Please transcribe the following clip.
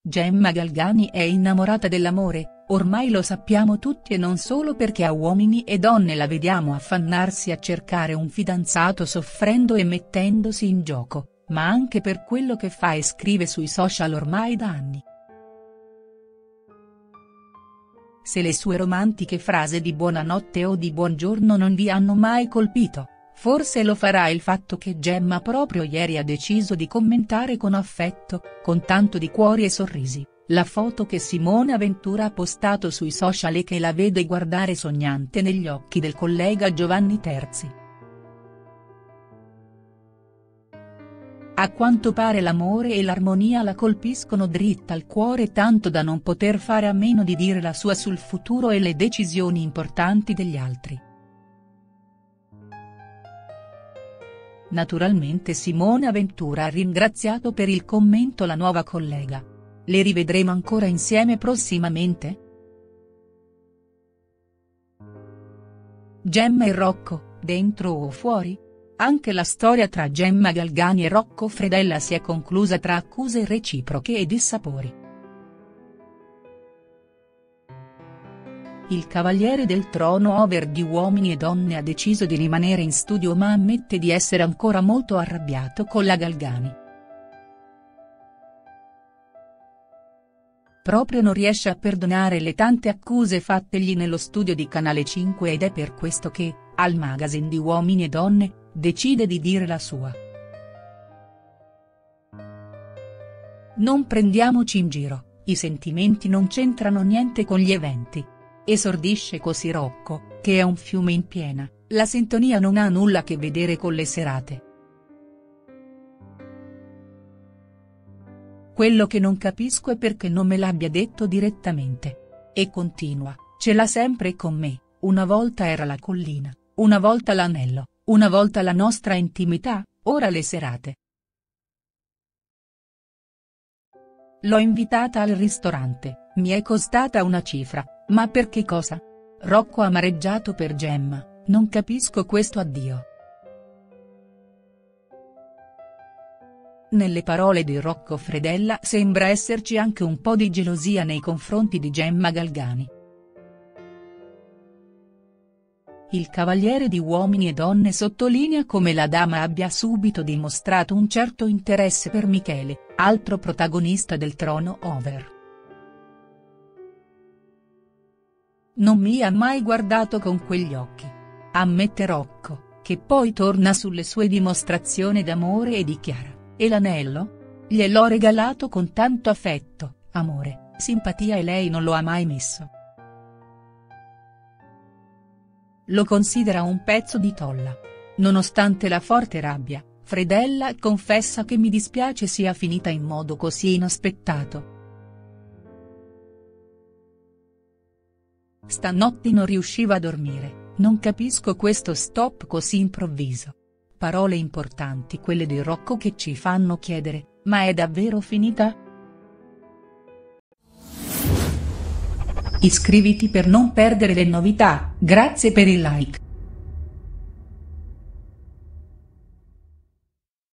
Gemma Galgani è innamorata dell'amore, ormai lo sappiamo tutti e non solo perché a Uomini e Donne la vediamo affannarsi a cercare un fidanzato soffrendo e mettendosi in gioco, ma anche per quello che fa e scrive sui social ormai da anni. Se le sue romantiche frasi di buonanotte o di buongiorno non vi hanno mai colpito, forse lo farà il fatto che Gemma proprio ieri ha deciso di commentare con affetto, con tanto di cuori e sorrisi, la foto che Simona Ventura ha postato sui social e che la vede guardare sognante negli occhi del collega Giovanni Terzi. A quanto pare l'amore e l'armonia la colpiscono dritta al cuore tanto da non poter fare a meno di dire la sua sul futuro e le decisioni importanti degli altri. Naturalmente Simona Ventura ha ringraziato per il commento la nuova collega. Le rivedremo ancora insieme prossimamente?. Gemma e Rocco, dentro o fuori? Anche la storia tra Gemma Galgani e Rocco Fredella si è conclusa tra accuse reciproche e dissapori. Il cavaliere del trono over di Uomini e Donne ha deciso di rimanere in studio ma ammette di essere ancora molto arrabbiato con la Galgani. Proprio non riesce a perdonare le tante accuse fattegli nello studio di Canale 5 ed è per questo che, al magazine di Uomini e Donne, decide di dire la sua. Non prendiamoci in giro, i sentimenti non c'entrano niente con gli eventi. Esordisce così Rocco, che è un fiume in piena, la sintonia non ha nulla a che vedere con le serate. Quello che non capisco è perché non me l'abbia detto direttamente. E continua, ce l'ha sempre con me, una volta era la collina, una volta l'anello, una volta la nostra intimità, ora le serate. L'ho invitata al ristorante, mi è costata una cifra. Ma per che cosa? Rocco amareggiato per Gemma, non capisco questo addio. Nelle parole di Rocco Fredella sembra esserci anche un po' di gelosia nei confronti di Gemma Galgani. Il cavaliere di Uomini e Donne sottolinea come la dama abbia subito dimostrato un certo interesse per Michele, altro protagonista del trono over. Non mi ha mai guardato con quegli occhi. Ammette Rocco, che poi torna sulle sue dimostrazioni d'amore e dichiara, e l'anello? Gliel'ho regalato con tanto affetto, amore, simpatia e lei non lo ha mai messo. Lo considera un pezzo di tolla. Nonostante la forte rabbia, Fredella confessa che mi dispiace sia finita in modo così inaspettato. Stanotte non riusciva a dormire, non capisco questo stop così improvviso. Parole importanti quelle di Rocco che ci fanno chiedere, ma è davvero finita?. Iscriviti per non perdere le novità, grazie per il like.